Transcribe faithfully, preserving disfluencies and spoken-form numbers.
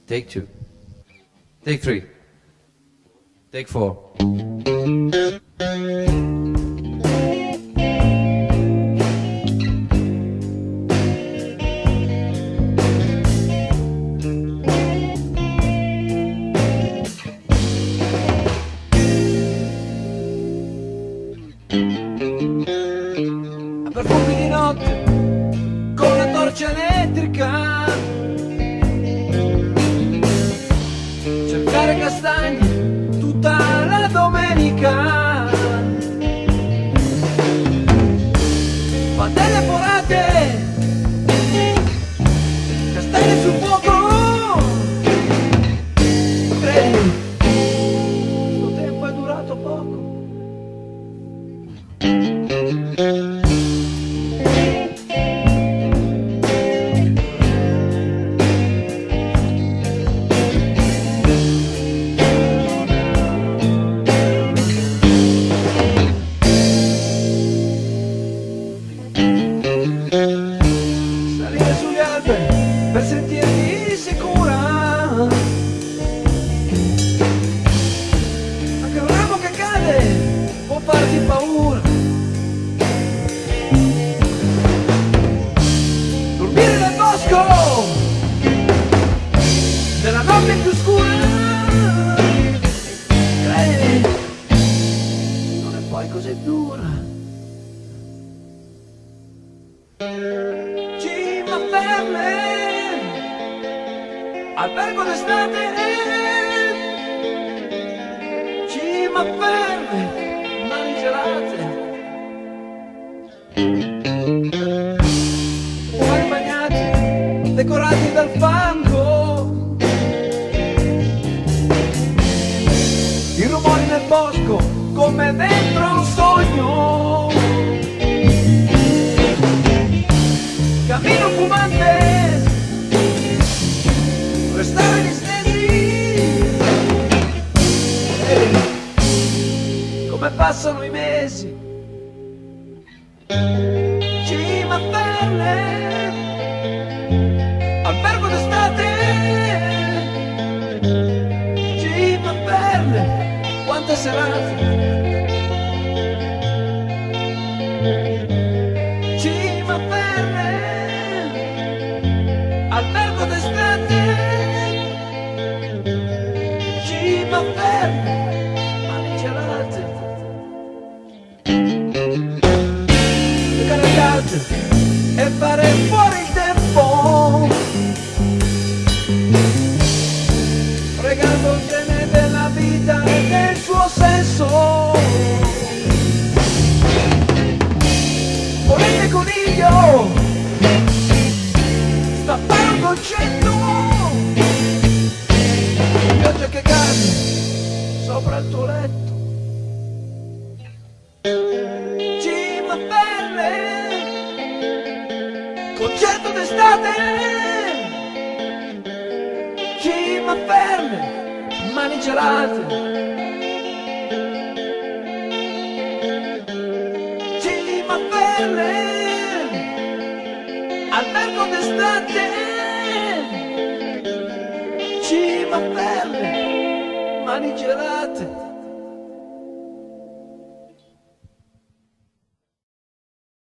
Take two. Take three. Take four. A profumi di notte con la torcia elettrica, cercare castagni tutta la domenica, padelle forate, castagni sul fuoco. Credimi, questo tempo è durato poco. Salire sugli alberi per sentirti sicura, anche un ramo che cade può farti paura. Dormire nel bosco nella notte più scura, credimi, non è poi così dura. Cima Ferme, albergo d'estate. Cima Ferme, mani gelate, mari bagnati, decorati dal fango, i rumori nel bosco come dentro un sogno. Cammino fumante, restare distesi, e come passano i mesi. Cima Ferme, albergo d'estate. Cima Ferme, quante serate. Cima Ferme, albergo d'estate. Cima Ferme, mani gelate. Giocare a carte e fare fuori il tempo, pregando il bene della vita e del suo senso. Volete coniglio, stappare un concetto, pioggia che cade sopra il tuo letto. Cima Ferme, concerto d'estate. Cima Ferme, mani gelate. Cima Ferme, albergo d'estate. Cima Ferme, mani gelate.